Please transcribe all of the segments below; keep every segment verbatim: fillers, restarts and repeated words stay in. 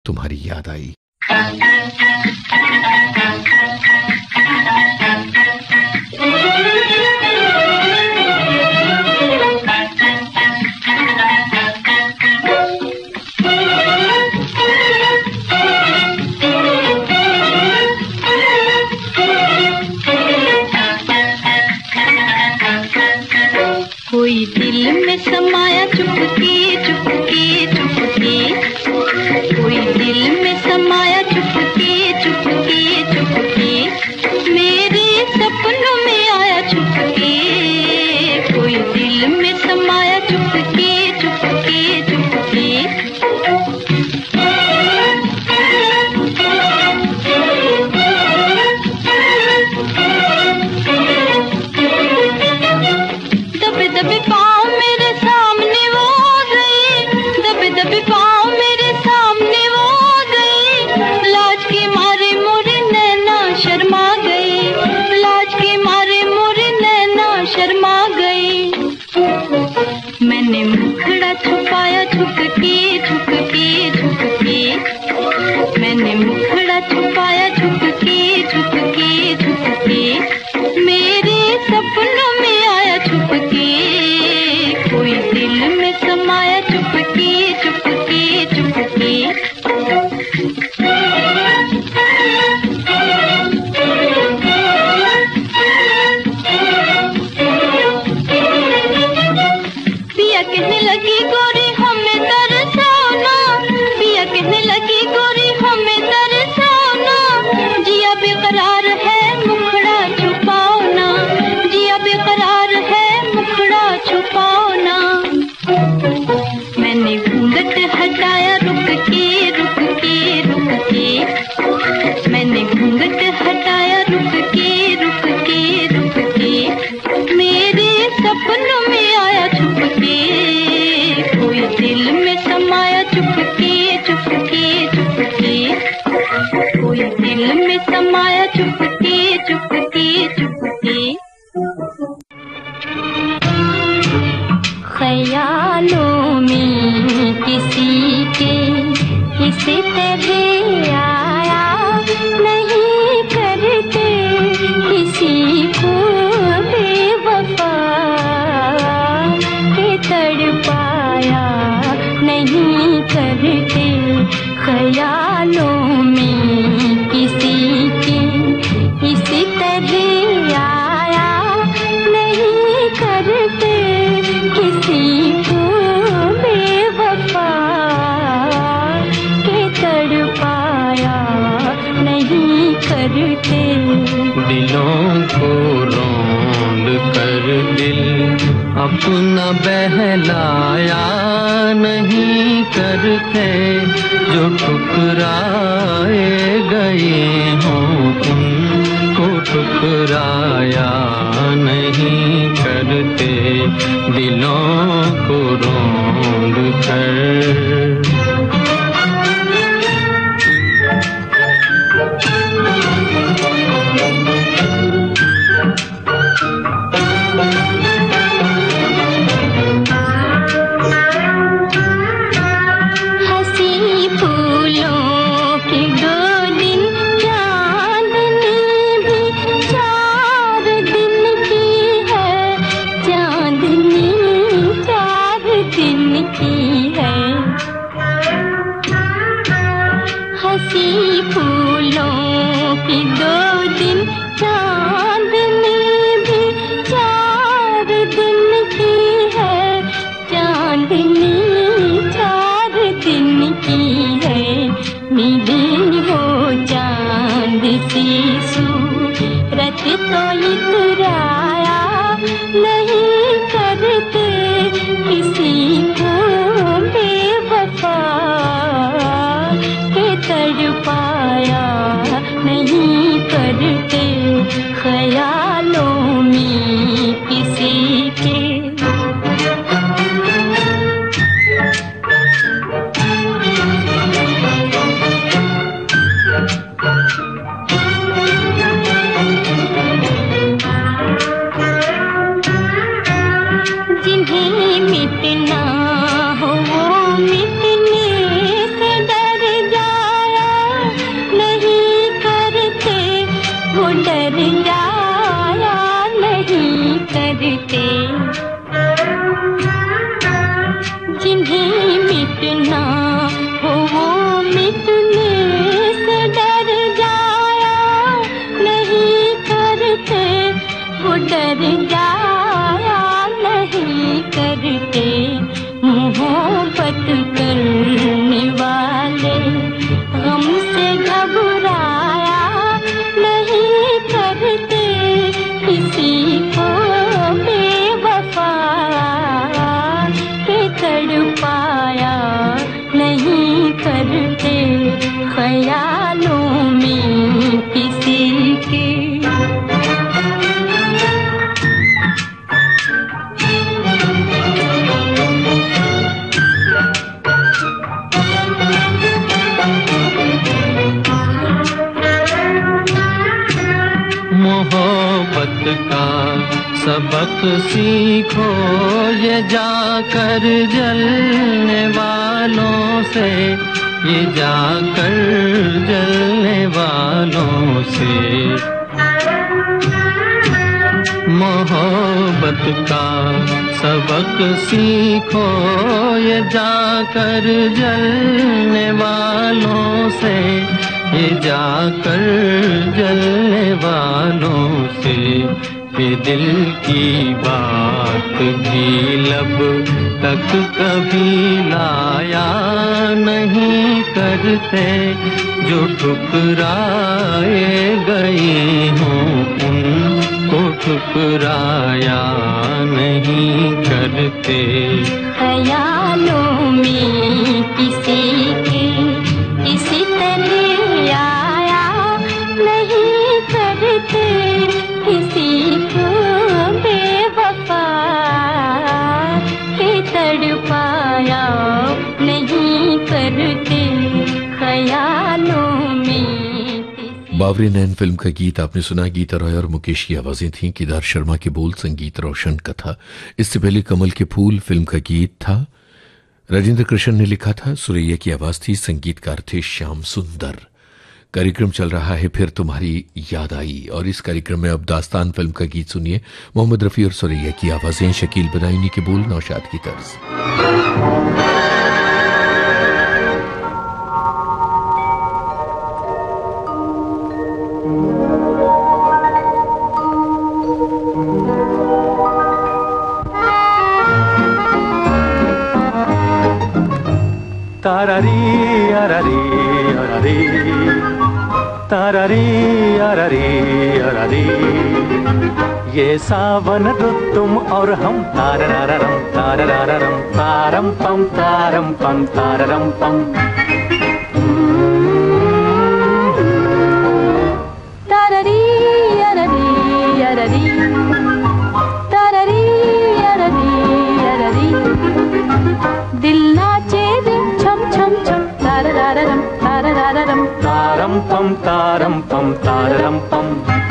तुम्हारी याद आई। कोई दिल में समाया चुपके चुपके चुपके, कोई दिल में समाया चुपके चुपके चुपके, मेरे सपनों में आया छुपके। कोई दिल में समाया चुपके चुपके चुपके, दबे दबे पाँव मेरे सामने वो आ गई, दबे दबे पाँव मेरे सामने वो आ गई। लाज के मारे मोरे नैना शर्मा गई, लाज के मारे मोरे नैना शर्मा गई। मैंने मुखड़ा छुपाया छुपके छुपके छुपके, मैंने मुखड़ा छुपाया छुपके छुपके छुपके, मेरे सपनों में आया छुपके। कोई दिल में समाया चुपके चुपके चुपके, पिया कहने लगी गोरी हमें तरसाना, पिया कहने लगी गोरी हमें तरसाना। जिया बेकरार है मुखड़ा छुपाओ ना, जिया बेकरार है मुखड़ा छुपाओ ना। मैंने घूंघट हटाया रुक के रुक के रुक के, मैंने घूंघट हटाया रुक के रुक के रुक के, मेरे सपनों में आया छुपके। कोई दिल में समाया चुपके चुपके चुपके, कोई दिल में समाया चुपके चुपके चुपके। ख्यालों में किसी के इस तरह आया नहीं करते, किसी को बेवफा के तड़पाया नहीं करते। ख्यालों में किसी के इस तरह आया नहीं करते, किसी को बेवफा के तड़पाया नहीं करते। दिलों को रोंद कर दिल अपना बहलाया नहीं करते, जो ठुकराए गए हों उनको ठुकराया नहीं करते। दिलों को रोंद कर ख्यालों में किसी के। जिन्हें मिटना हो वो मिटने से डर जा सबक सीखो ये जाकर जलने वालों से, ये जाकर जलने वालों से। मोहब्बत का सबक सीखो ये जाकर जलने वालों से, ये जाकर जलने वालों से। ये दिल की बात भी लब तक कभी लाया नहीं करते, जो ठुकराए गए हों उनको ठुकराया नहीं करते। ख्यालों में किसी के किसी तरह आया नहीं करते, किसी को बेवफा के तड़पाया नहीं करते। ख्यालों में बावरी नैन फिल्म का गीत आपने सुना। गीता रॉय और मुकेश की आवाजें थीं। केदार शर्मा के बोल, संगीत रोशन का था। इससे पहले कमल के फूल फिल्म का गीत था, राजेंद्र कृष्ण ने लिखा था, सुरैया की आवाज थी, संगीतकार थे श्याम सुंदर। कार्यक्रम चल रहा है फिर तुम्हारी याद आई, और इस कार्यक्रम में अब दास्तान फिल्म का गीत सुनिए। मोहम्मद रफी और सुरैया की आवाजें, शकील बदायूनी के बोल, नौशाद की तर्ज। तारारी अरारी अरारी, तारारी अरारी अरारी, ये सावन रुत तुम और हम, तारारारम तारारारम तारम पम तारम पम तारम पम। तारारी अरारी अरारी, तारारी अरारी अरारी, दिल नाचे रे छम छम छम, तारारारम तारारारम तारम पम तारम पम तारम पम।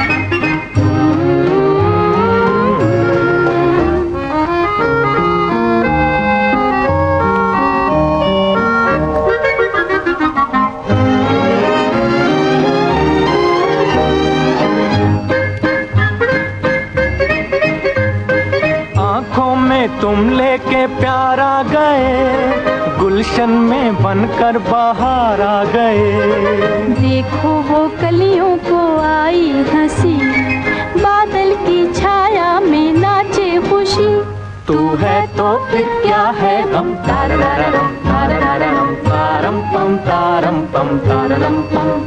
आँखों में तुम लेके प्यार आ गए, गुलशन में बनकर बाहर आ गए। देखो वो कलियों को आई हंसी, बादल की छाया में नाचे खुशी। तू है तो फिर क्या है गम, तारारारम तारारारम तारम पम तारम पम तारम पम।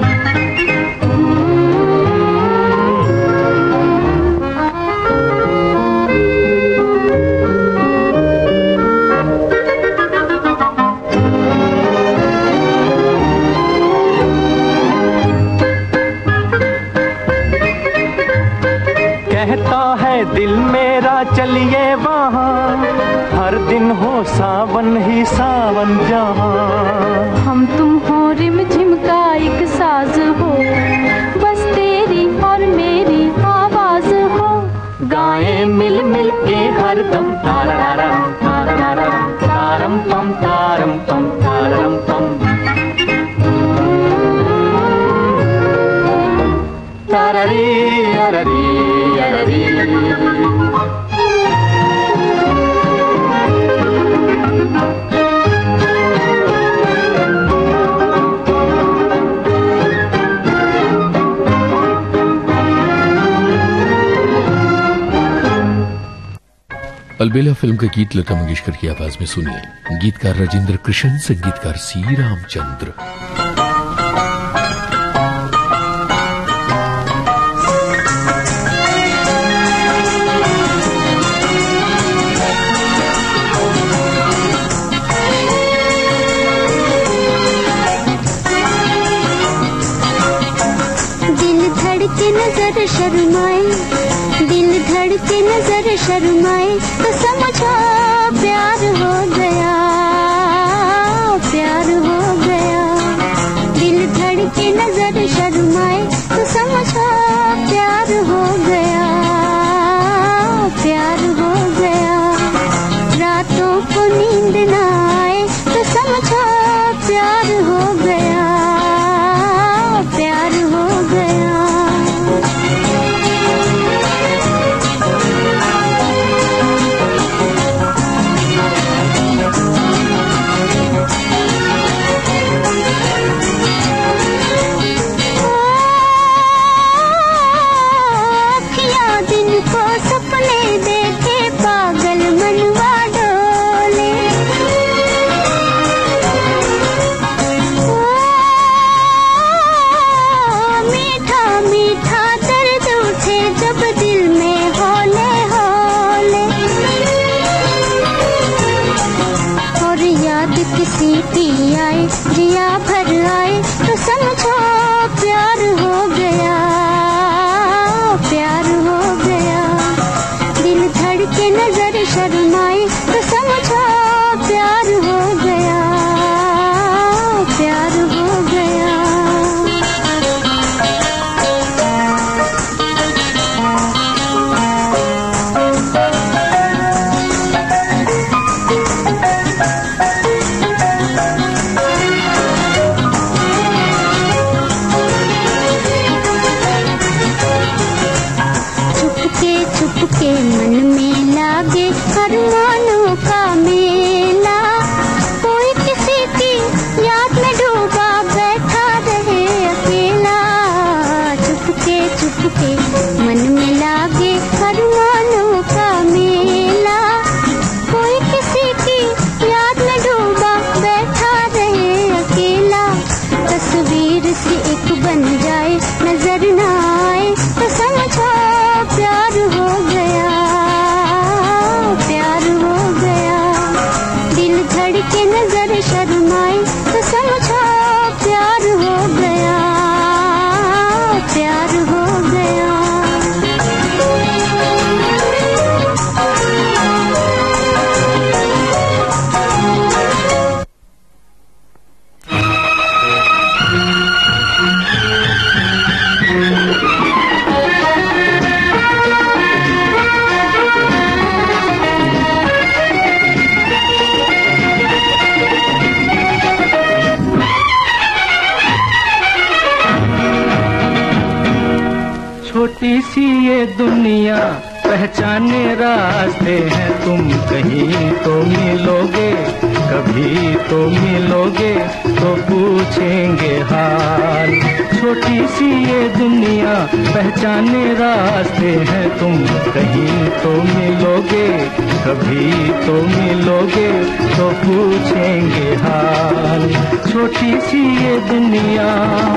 कहता है दिल मेरा चलिए वहाँ, हर दिन हो सावन ही सावन जहाँ। हम तुम हो रिम झिम का एक साज हो, बस तेरी और मेरी आवाज हो। गाएं मिल मिल के हर दम, तारारारम तारारारम तारम पम तारम पम तारम पम। तारारी अरारी अरारी, अलबेला फिल्म का गीत लता मंगेशकर की आवाज में सुनिए। गीतकार राजेंद्र कृष्ण, संगीतकार सी रामचंद्र। नजर शर्माए, दिल धड़के नजर शर्माए, तो समझो प्यार हो गया, प्यार हो गया। दिल धड़के नजर शर्माए, तो समझो प्यार हो गया, लकीर सी एक बन जाए, नजर न आए तो समझो प्यार हो गया, प्यार हो गया। दिल धड़के नजर शर्माए तो समझो प्यार हो गया, प्यार हो गया। छोटी सी ये दुनिया पहचाने रास्ते हैं, तुम कहीं तो मिलोगे, कभी तो मिलोगे तो पूछेंगे हाल। छोटी सी ये दुनिया पहचाने रास्ते हैं, तुम कहीं तो मिलोगे, कभी तो मिलोगे तो पूछेंगे हाल। छोटी सी ये दुनिया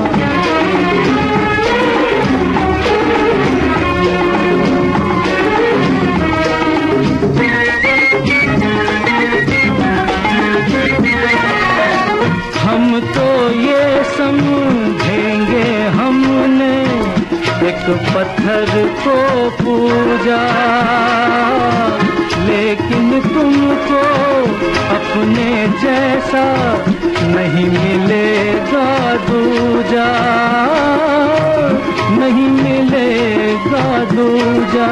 हम तो ये समझेंगे हमने एक पत्थर को पूजा, लेकिन तुमको अपने जैसा नहीं मिलेगा दूजा, नहीं मिलेगा दूजा।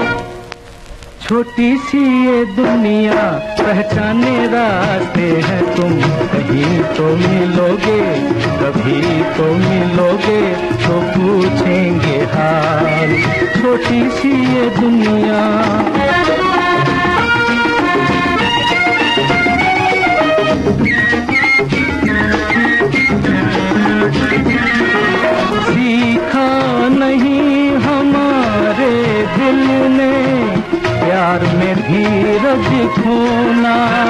छोटी सी ये दुनिया पहचाने रास्ते हैं, तुम कहीं तो मिलोगे, कभी तो मिलोगे तो पूछेंगे हाल। छोटी सी ये दुनिया सीखा नहीं हमारे दिल ने प्यार में धीरज खोना,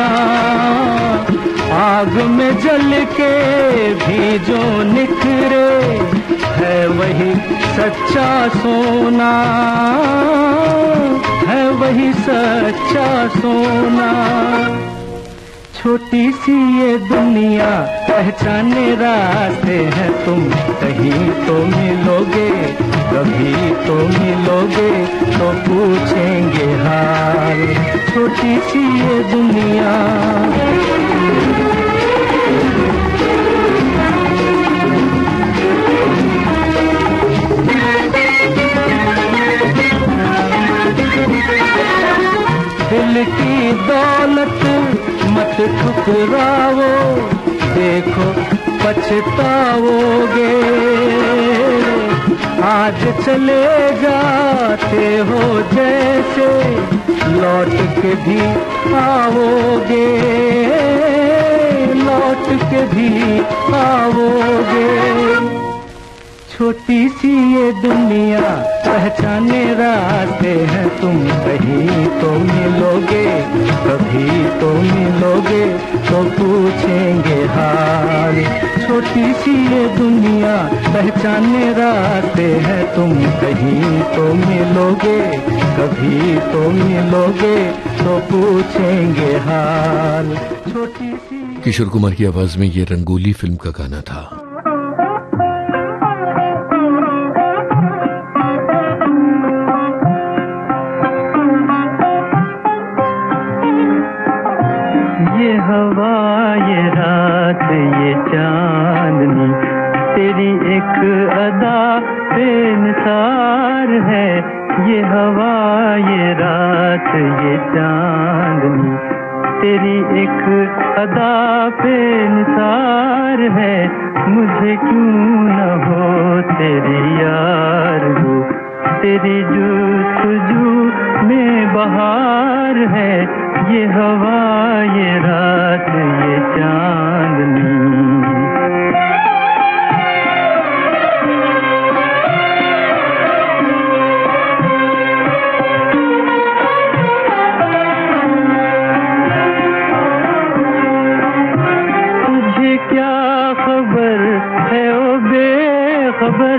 आग में जल के भी जो निखरे है वही सच्चा सोना, है वही सच्चा सोना। छोटी सी ये दुनिया पहचाने रास्ते हैं, तुम कहीं तो मिलोगे, कभी तो मिलोगे तो पूछेंगे हाल। छोटी सी ये दुनिया दिल की दौलत मत ठुकराओ, देखो पछताओगे। आज चले जाते हो जैसे लौट के भी आओगे, लौट के भी आओगे। छोटी सी ये दुनिया पहचाने रास्ते हैं, तुम कहीं तो मिलोगे, कभी तो मिलोगे तो पूछेंगे हाल। छोटी सी ये दुनिया पहचाने रास्ते हैं, तुम कहीं तो मिलोगे, कभी तो मिलोगे तो पूछेंगे हाल। छोटी सी किशोर कुमार की आवाज में ये रंगोली फिल्म का गाना था। ये हवा ये रात ये चांदनी तेरी एक अदा बेनसार है। ये हवा ये रात ये चांदनी तेरी एक अदा बेनसार है। मुझे क्यों न हो तेरी यार हो, तेरी जुस्तजू में बहार है। ये हवा ये रात ये चांदनी तुझे क्या खबर है ओ खबर,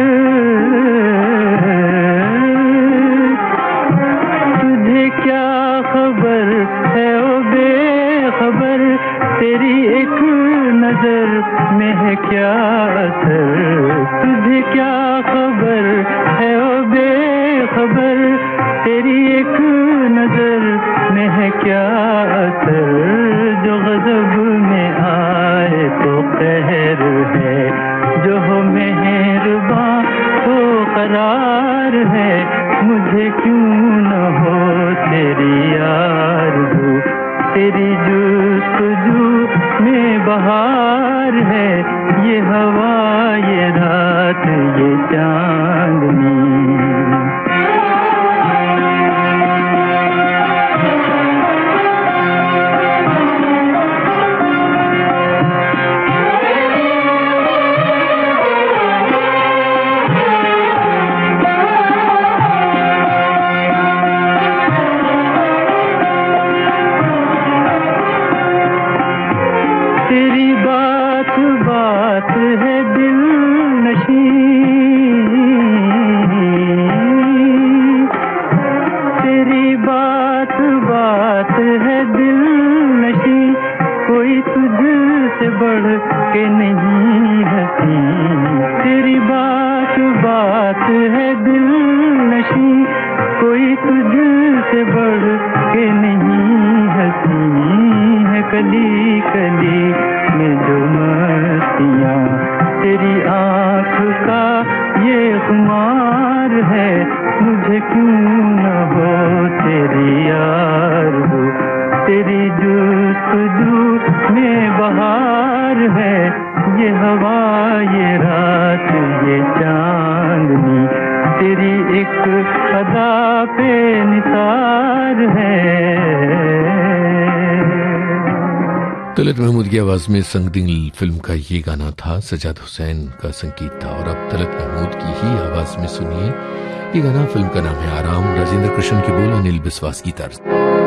तुझे क्या खबर है ओ बेखबर, तेरी एक नजर में है क्या असर, तुझे क्या खबर है ओ बेखबर, तेरी एक नजर में है क्या असर, जो गजब में आए तो कहर है, जो हो मेहरबां तो करार है, मुझे क्यों न हो तेरी आरज़ू, तेरी जुस्तजू में बहार है, ये हवा ये रात ये चांदनी। तेरी बात बात है दिल नशी, तेरी बात बात है दिल नशी, कोई तुझसे बढ़ के नहीं हंसी, तेरी बात बात है दिल नशी, कोई तुझसे बढ़ के नहीं हंसी, है कली कली में जो मस्तियाँ, तेरी आँख का ये खुमार है, मुझे क्यों न हो तेरी आरज़ू, तेरी जुस्तजू में बहार है, ये हवा ये रात ये चांदनी, तेरी एक अदा पे निसार है। तलत महमूद की आवाज में संगदिल फिल्म का ये गाना था, सजाद हुसैन का संगीत था। और अब तलत महमूद की ही आवाज में सुनिए ये गाना। फिल्म का नाम है आराम, राजेंद्र कृष्ण के बोल, अनिल बिस्वास की तर्ज।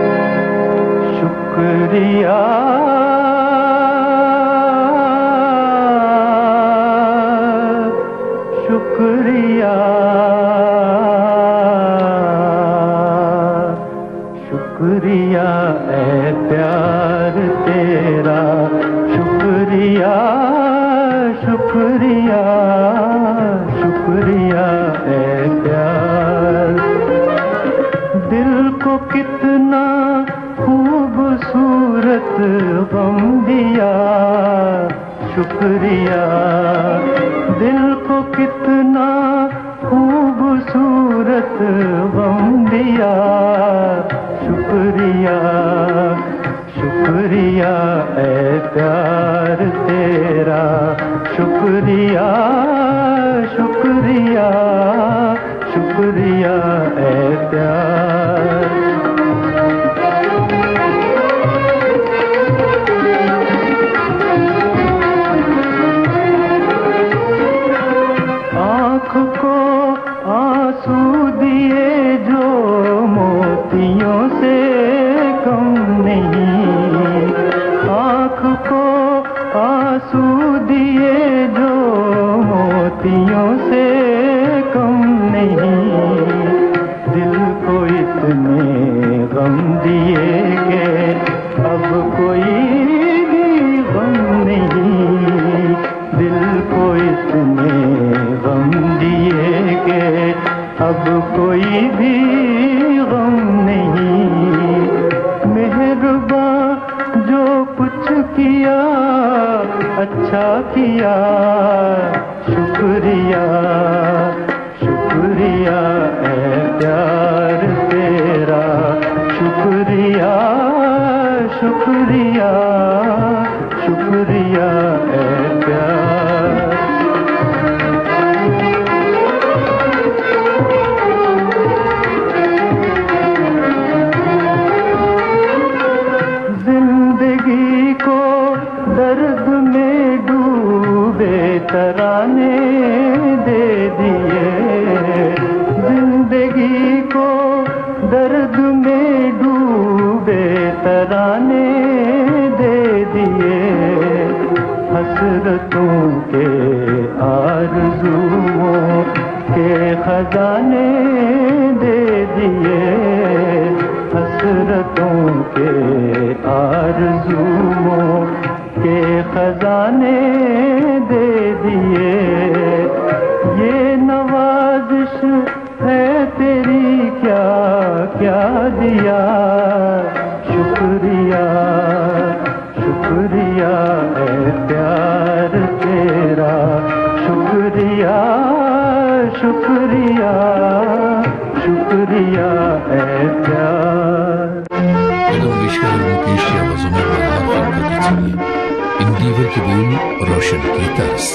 शुक्रिया शुक्रिया शुक्रिया ऐ प्यार तेरा, शुक्रिया शुक्रिया शुक्रिया ऐ प्यार, दिल को कितना खूबसूरत गम दिया, शुक्रिया, दिल को कितना खूबसूरत गम दिया, शुक्रिया शुक्रिया ऐ प्यार तेरा, शुक्रिया शुक्रिया शुक्रिया ऐ प्यार। आँख को आंसू दिए जो मोतियों से कम नहीं, आँख को आंसू दिए जो मोतियों से कम नहीं, दिल को इतने गम दिए कि अब कोई भी गम नहीं, दिल को इतने गम दिए कि अब कोई भी गम नहीं, मेहरबान जो कुछ किया अच्छा किया, शुक्रिया शुक्रिया ऐ प्यार तेरा, शुक्रिया शुक्रिया शुक्रिया ऐ प्यार। जिंदगी को दर्द में डूबे तराने दे दिए, जिंदगी को दर्द में डूबे तराने दे दिए, हसरतों के आरज़ू खजाने दे दिए, हसरतों के आरज़ुओं के खजाने दे दिए। ये नवाज़िश है तेरी, क्या क्या दिया। शुक्रिया शुक्रिया है प्यार तेरा, शुक्रिया शुक्रिया शुक्रिया है प्यार। विश्व मुकेश की आवाजों में बहार फिल्म का गीत सुनिए। इन दीवर के बोल रोशन की तर्ज।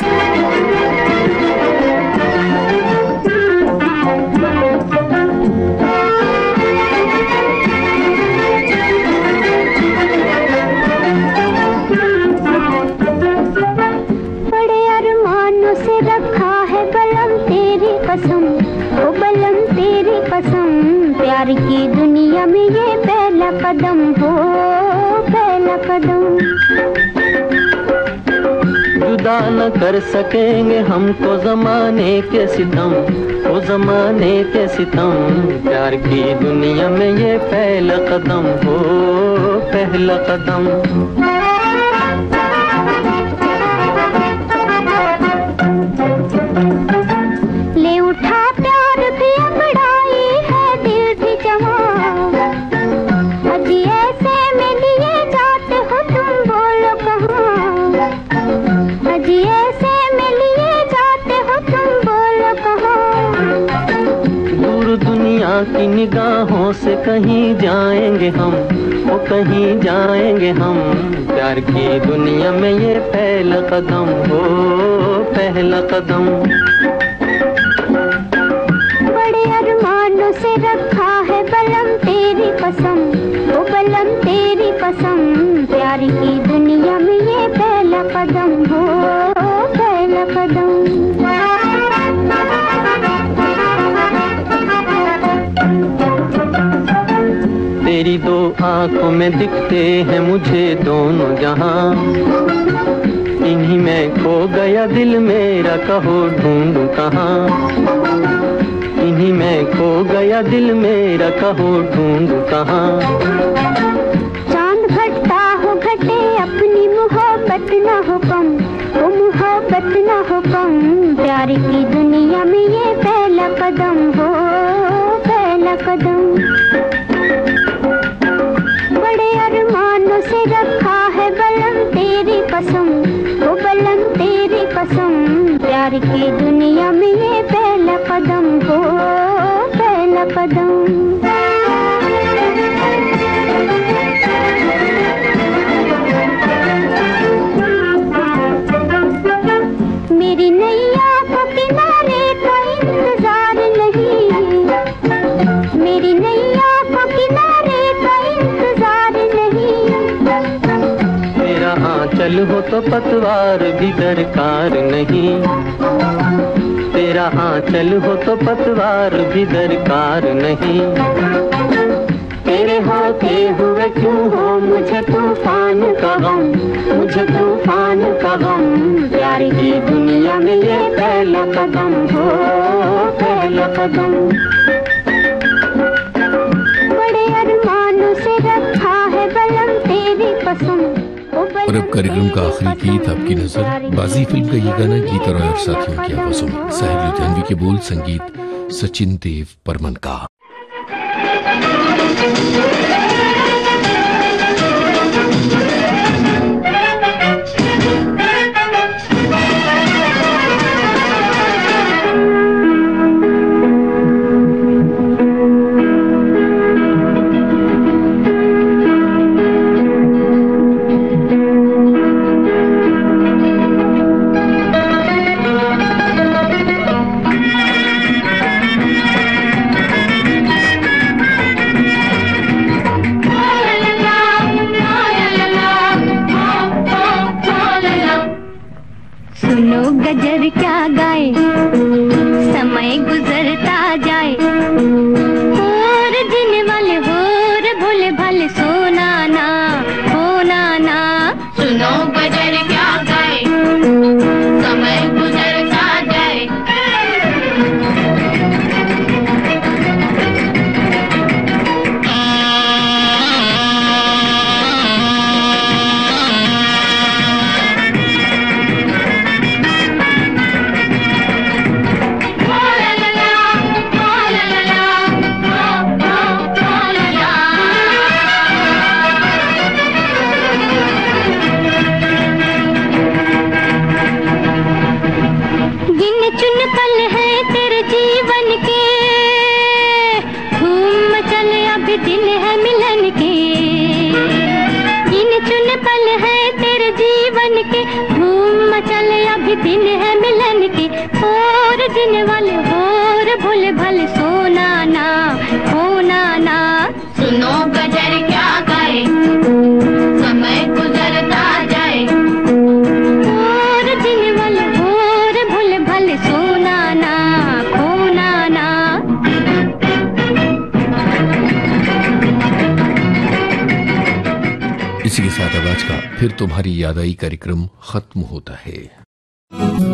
कसम ओ बलम तेरी कसम, प्यार की दुनिया में ये पहला कदम हो, पहला कदम। जुदा न कर सकेंगे हमको जमाने के सितम, ओ जमाने के सितम, प्यार की दुनिया में ये पहला कदम हो, पहला कदम। की निगाहों से कहीं जाएंगे हम, वो कहीं जाएंगे हम, प्यार की दुनिया में ये पहला कदम हो, पहला कदम। बड़े अरमानों से रखा है बलम तेरी कसम, वो बलम तेरी कसम, प्यार की दुनिया में ये पहला कदम हो, पहला कदम। तेरी दो आंखों में दिखते हैं मुझे दोनों जहां, इन्हीं में खो गया दिल मेरा, कहो ढूंढूं कहां। इन्हीं में खो गया दिल मेरा, कहो ढूंढूं कहां। चांद घटता हो घटे अपनी मोहब्बत न हो कम, वो मोहब्बत न हो कम, प्यार की दुनिया में ये पहला कदम हो, पहला कदम। से रखा है बलम तेरी कसम, वो बलम तेरी कसम, प्यार की दुनिया में ये पहला कदम हो, पहला कदम। मेरी नैया को किनारे का इंतजार नहीं, मेरी नैया को किनारे का इंतजार नहीं। चल हो तो पतवार भी दरकार नहीं, तेरा आंचल हो तो पतवार भी दरकार नहीं। तेरे होते हुए क्यों हो मुझे तूफान का गम, मुझे तूफान का गम, प्यार की दुनिया में ये पहला कदम हो, पहला कदम। बड़े अरमानों से रखा है बलम तेरी कसम। और अब कार्यक्रम का आखिरी गीत आपकी नजर, बाजी फिल्म का ये गाना गीता रॉय और साथियों की आवाजों में, साहिर लुधियानवी के बोल, संगीत सचिन देव बर्मन का। गजर क्या गाए, समय गुजरता जाए, और जीने वाले होर भोले भाले, सोना ना होना ना। सुनो गजर क्या गाए, समय गुजरता जाए, दिन है मिलन के, और दिन वाले और भोले भाले, सोना ना खोना ना। सुनो गजर क्या गाए, समय गुजरता जाए, और दिन वाले और भोले भाले, सोना ना खोना ना। इसी के साथ अब आज का फिर तुम्हारी याद आई कार्यक्रम खत्म होता है।